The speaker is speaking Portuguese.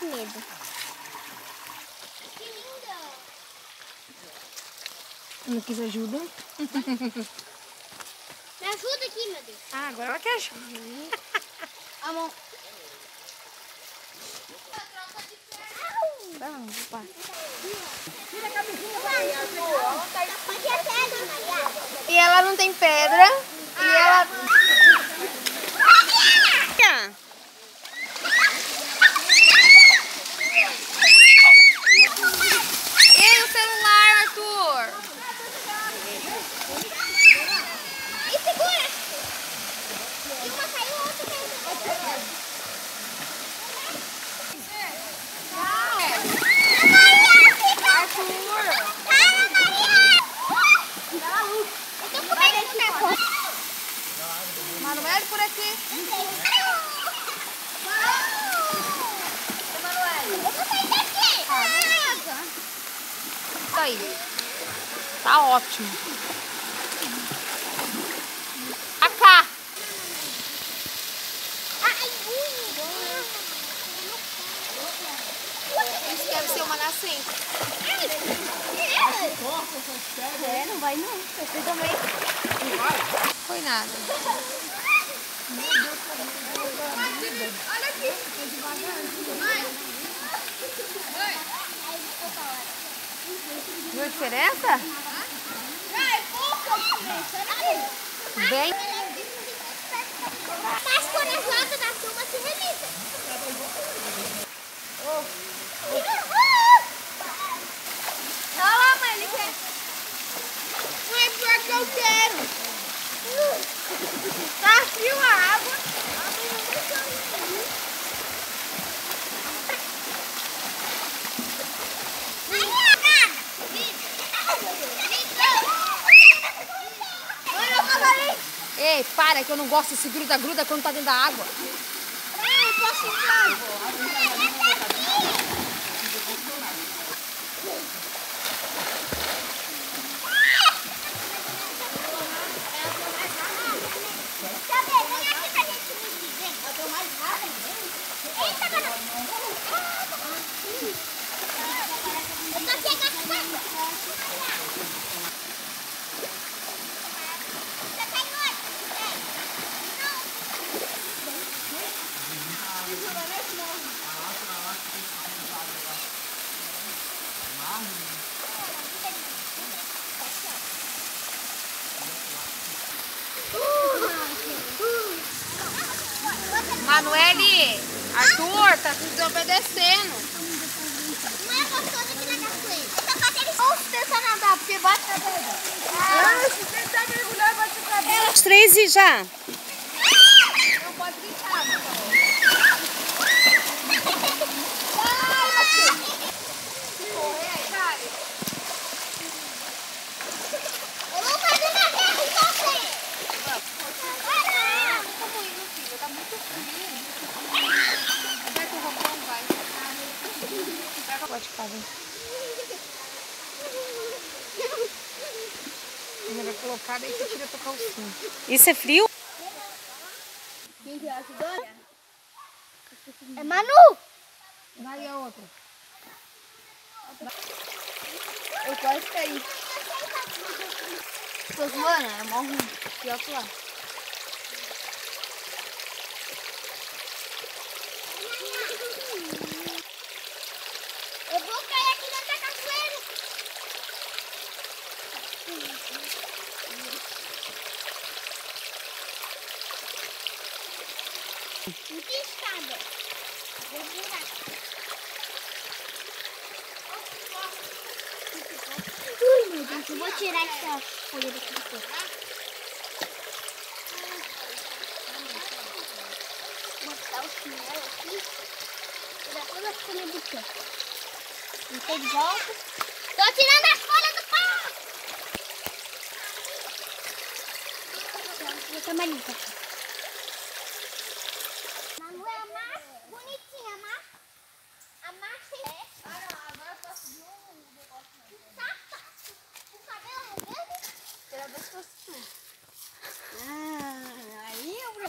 com medo. Que lindo! Não quis ajuda? Me ajuda aqui, meu Deus. Ah, agora ela quer ajuda. Amor. Não, opa. Tira a camisinha, vai. Aqui é pedra, Maria. E ela não tem pedra. E ela... E o celular, Arthur? E segura. E uma caiu, outra caiu. Manoel por aqui. Isso aí. Tá ótimo. Cá. Isso deve ser uma nascente. É, não vai não. Você também. Foi nada. Olha aqui. Viu a diferença? Bem. Mas quando as latas da turma se realizam. Olha lá, mãe, ele quer. Não é pior que eu quero. Tá frio a água. Ei, para, que eu não gosto desse gruda-gruda quando tá dentro da água. Eu posso entrar. Manoel, Arthur, tá te desobedecendo. Não é gostoso aqui na cachoeira. Eu tô fazendo ou se tentar nadar, porque bate na cabeça. Se tentar mergulhar, bate na cabeça. Os três e já. Não pode brincar, por favor. Correr aí, cara. Eu vou fazer na terra com você. Como indo, filha? Tá muito frio. Vai com o roupão, vai. Pode ficar, vem. Ainda vai colocar, daí você tira a tua calcinha. Isso é frio? Quem que ajudou? É Manu. Vai a outra. Eu quase caí. Tô zoando, é mó ruim. Pior que lá. Eu vou cair aqui dentro da cachoeira. Muito escada. Vou virar. Ui, meu Deus, eu vou tirar essa folha daqui do corpo. Vou botar o chinelo aqui. Tirar toda a folha do pé. Entrei de volta. Tô tirando as folhas do pé! Vou botar mais limpa aqui.